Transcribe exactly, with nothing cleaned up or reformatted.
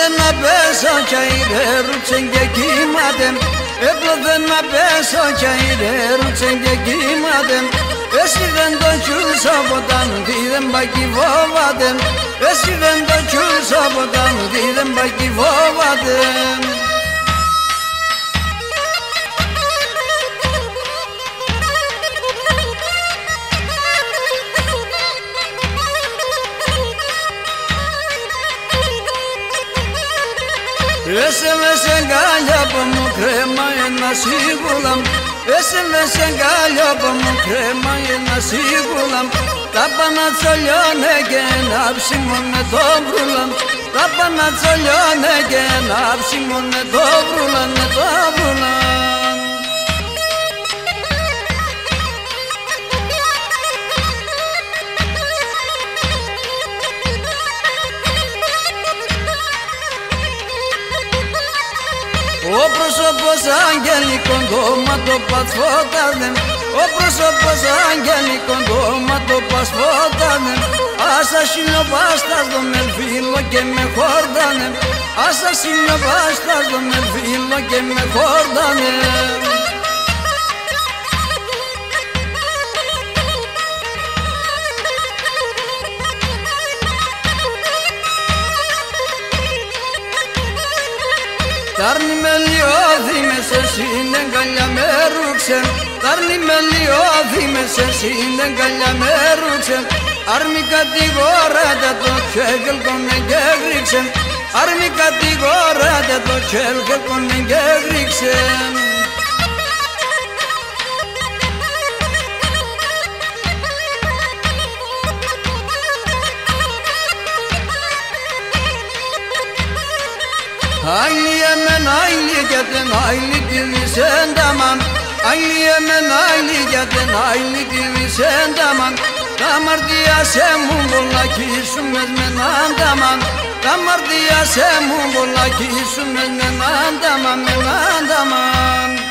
Έπλωδεν να πέσω κι αηρέρουξεν και κύματεν. Έπλωδεν να πέσω κι αηρέρουξεν και κύματεν. Εσύ δεν το κιούλσα ποταν τι δεν πακι φόβατεν. Εσύ δεν το κιούλσα ποταν τι δεν πακι φόβατεν. Έσαι με σε γκάλια που μου κρέμα ένα σίγουλα. Έσαι με σε γκάλια που μου κρέμα ένα σίγουλα. Τα πανατσολιώνε και να ψημώνε το βρούλα. Τα πανατσολιώνε και να ψημώνε το βρούλα, ναι το βρούλα. Ο πρόσωπος αγγελικών το πασφόταρδεν. Ο πρόσωπος αγγελικών το πασφόταρδεν. Άσα σιλιοπάστας το με φίλο και με χόρτανε. Άσα σιλιοπάστας το με φίλο και με χόρτανε. Τάρνη με λιώδη μες εσύ εγκαλιά με ρούξεν. Τάρνη με λιώδη μες εσύ εγκαλιά με ρούξεν. Άρμη κατηγοράτε το τσέλκελ τον εγκέγριξεν. Άρμη κατηγοράτε το τσέλκελ τον εγκέγριξεν. Άλλη εμένα άλλη για την άλλη τη βυσένταμαν. Άλλη εμένα άλλη για την άλλη τη βυσένταμαν. Τα αμαρτία σε μου πολλακίσουν μες με έναν ταμαν. Τα αμαρτία σε μου πολλακίσουν μες με έναν ταμαν, με έναν ταμαν.